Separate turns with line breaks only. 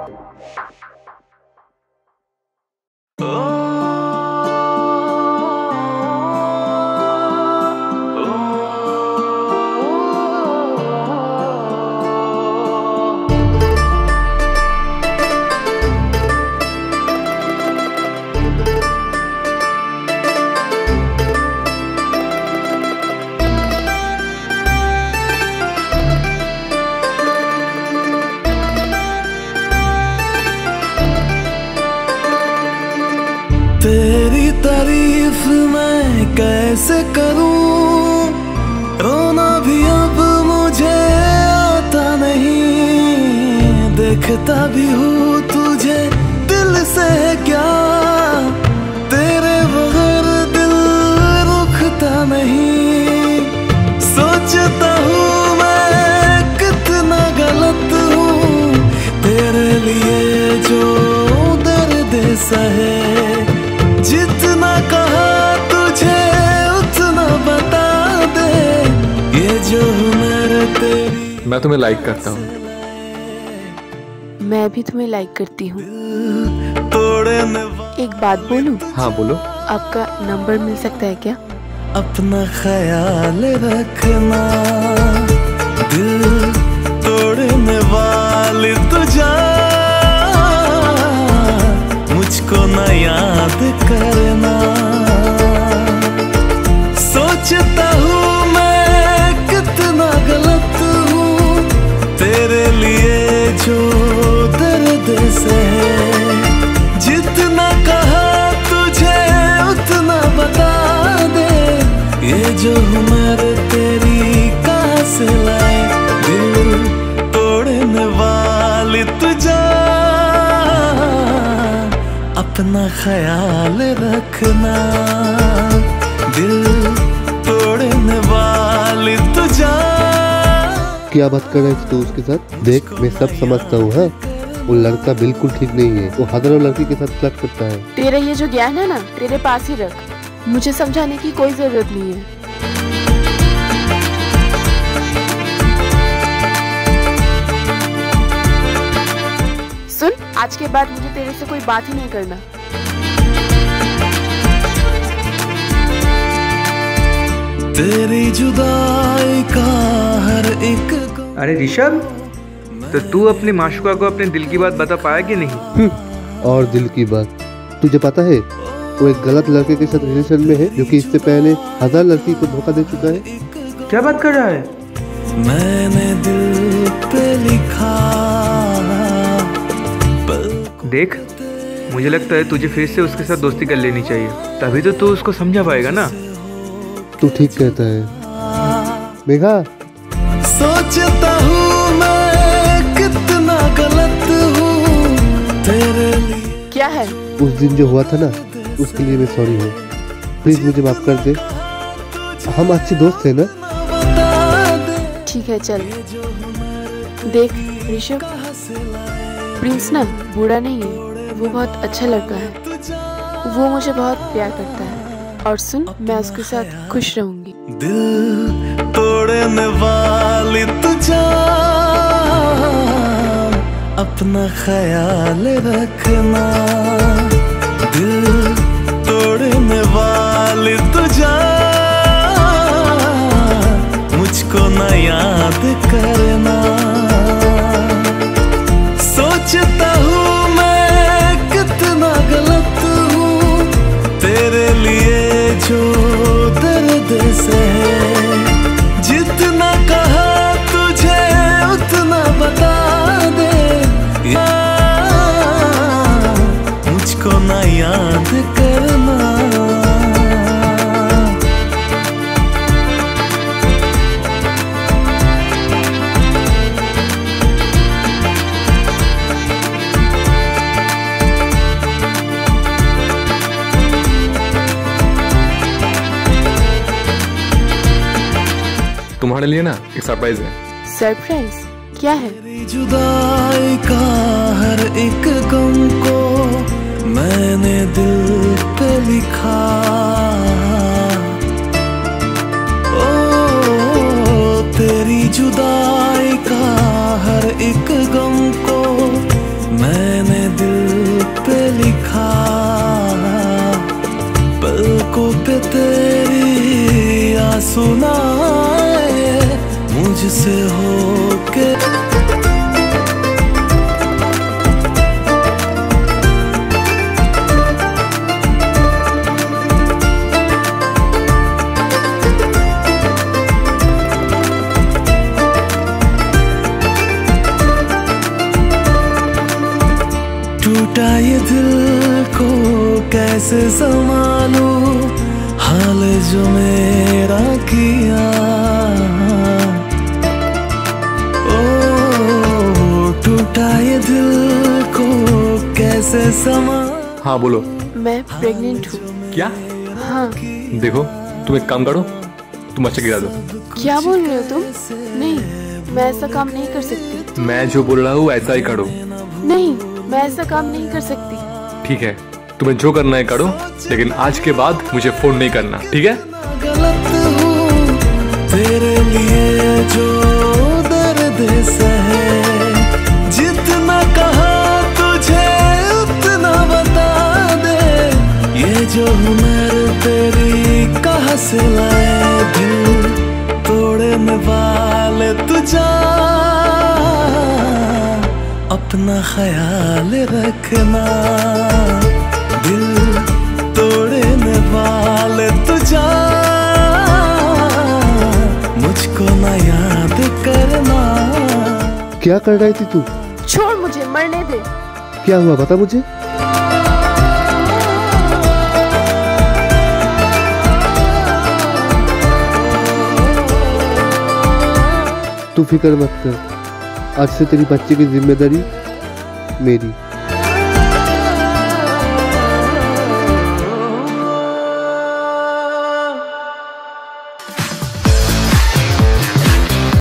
तेरी तारीफ मैं कैसे करूं, रोना भी अब मुझे आता नहीं। देखता भी हूँ तुझे दिल से क्या, तेरे बगैर दिल रुकता नहीं। सोचता हूँ मैं कितना गलत हूँ, तेरे लिए जो दर्द सहे। जितना कहा तुझे उतना बता दे, ये जो हुनर तेरी।
मैं तुम्हें लाइक करता हूँ।
मैं भी तुम्हें लाइक करती हूँ। एक बात बोलूं?
हाँ बोलो।
आपका नंबर मिल सकता है क्या?
अपना ख्याल रखना, दिल तोड़ने वाली तुझा, मुझको न याद करना। सोचता हूँ मैं कितना गलत हूँ, तेरे लिए जो दर्द सहे। जितना कहा तुझे उतना बता दे, ये जो हुनर तेरी कहाँ से लाए। दिल तोड़ने वाली तुझा, अपना ख्याल रखना, दिल तोड़ने वाली तुझा।
क्या बात कर रहे थे तू उसके साथ? देख मैं सब समझता हूँ। हाँ वो लड़का बिल्कुल ठीक नहीं है, वो हजारों लड़की के साथ फ्लर्ट करता है।
तेरा ये जो ज्ञान है ना, तेरे पास ही रख, मुझे समझाने की कोई जरूरत नहीं है। सुन, आज के बाद मुझे तेरे से कोई बात ही नहीं करना।
तेरी जुदाई का हर एक।
अरे ऋषभ, तो तू अपनी माशुका को अपने दिल की बात बता पाया कि नहीं?
और दिल की बात? तुझे पता है वो एक गलत लड़के के साथ रिलेशन में है, जो कि इससे पहले 1000 लड़की को धोखा दे चुका है।
क्या बात कर रहा है?
मैंने दिल पे लिखा।
देख, मुझे लगता है तुझे फिर से उसके साथ दोस्ती कर लेनी चाहिए, तभी तो तू उसको समझा पाएगा ना।
तू ठीक कहता है मेघा।
सोचता हूँ मैं कितना गलत हूँ, तेरे लिए।
क्या है?
उस दिन जो हुआ था ना, उसके लिए मैं सॉरी हूँ। प्लीज मुझे माफ कर दे, हम अच्छे दोस्त हैं ना।
ठीक है चल। देख ऋषभ, प्रिंस ना बुरा नहीं है, वो बहुत अच्छा लड़का है। वो मुझे बहुत प्यार करता है, और सुन, मैं उसके साथ खुश रहूंगी।
दिल तोड़ने वाली तुझा, अपना ख्याल रखना। दिल तोड़ने वाली तुझा, मुझको न याद करना। सोचता हूँ मैं कितना गलत हूँ, तेरे लिए जो दर्द सहे। जितना कहा तुझे उतना बता दे, मुझको न याद करना।
तुम्हारे लिए ना एक सरप्राइज है।
सरप्राइज? क्या है?
तेरी जुदाई का हर एक गम को मैंने दिल पे लिखा। ओ तेरी जुदाई का हर एक गम को मैं से होके टूटा ये दिल को कैसे संभालूं, हाल जो मेरा किया। ओ टूटा ये दिल को कैसे संभाल।
हाँ बोलो।
मैं प्रेग्नेंट हूँ।
क्या?
हाँ।
देखो तुम एक काम करो, तुम अच्छा गिरा दो।
क्या बोल रहे हो तुम? नहीं, मैं ऐसा काम नहीं कर सकती।
मैं जो बोल रहा हूँ ऐसा ही करो।
नहीं, मैं ऐसा काम नहीं कर सकती।
ठीक है, तुम्हें जो करना है करो, लेकिन आज के बाद मुझे फोन नहीं करना, ठीक है?
गलत हूँ तेरे लिए जो दर्द सहे, जितना कहा तुझे उतना बता दे। ये जो हुनर तेरी कहाँ से लाए, दिल तोड़ने वाले तुझा, अपना ख्याल रखना। दिल तोड़ने वाले तुझा, मुझको ना याद करना।
क्या कर रही थी तू?
छोड़ मुझे, मरने दे।
क्या हुआ बता मुझे। तू फिक्र मत कर, आज से तेरी बच्चे की जिम्मेदारी मेरी।